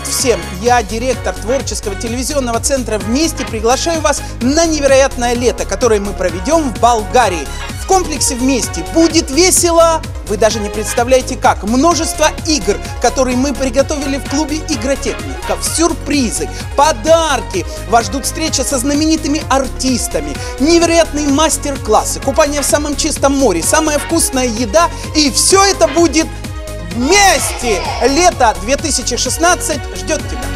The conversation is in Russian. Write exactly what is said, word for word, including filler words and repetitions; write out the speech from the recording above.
Привет всем! Я директор творческого телевизионного центра «Вместе». Приглашаю вас на невероятное лето, которое мы проведем в Болгарии. В комплексе «Вместе» будет весело, вы даже не представляете как. Множество игр, которые мы приготовили в клубе игротехников, сюрпризы, подарки. Вас ждут встречи со знаменитыми артистами, невероятные мастер-классы, купание в самом чистом море, самая вкусная еда. И все это будет вместе! Лето две тысячи шестнадцать ждет тебя!